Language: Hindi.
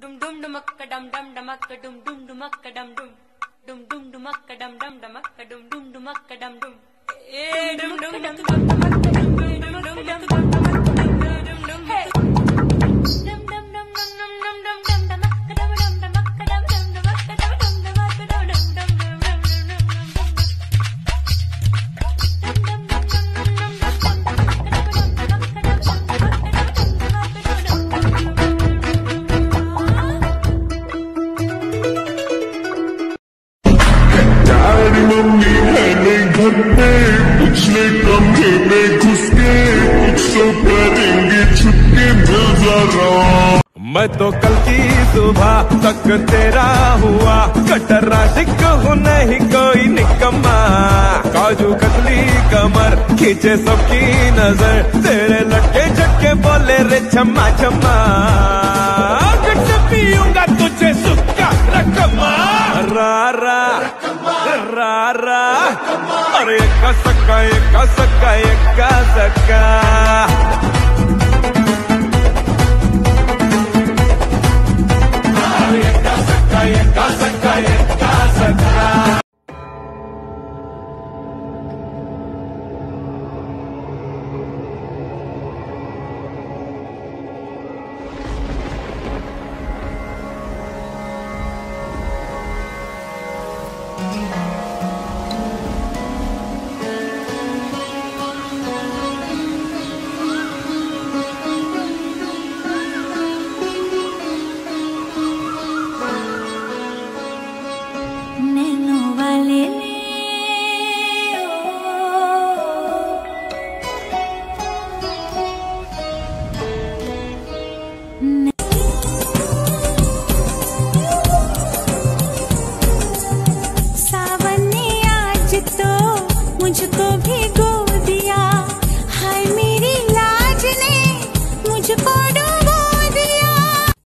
Dum dum dumakka dum dum dumakka dum dum dumakka dum dum dum dum dumakka dum dum dumakka dum dum dumakka dum dum dum dum dum dumakka dum dum dum dum dum dum dum hey dum dum dum dum dum dum dum dumakka dum dum dumakka dum dum dumakka dum dum dumakka dum dum dum mummy है नहीं घर पे पिछले कमरे में घुस के कुछ तो करेंगे छुपके मिल जरा। मैं तो कल की सुबह तक तेरा हुआ कटरा दिख हूँ नहीं कोई निकम्मा। काजू कतली कमर खींचे सबकी नजर तेरे लटके झटके बोले रे छम्मा छम्मा। पीऊंगा तुझे सुक्का रकमा रा रा रा रा अरे एका सक्का एका सक्का एका सक्का। एका सक्का एका सक्का एका सक्का। मुझको भिगो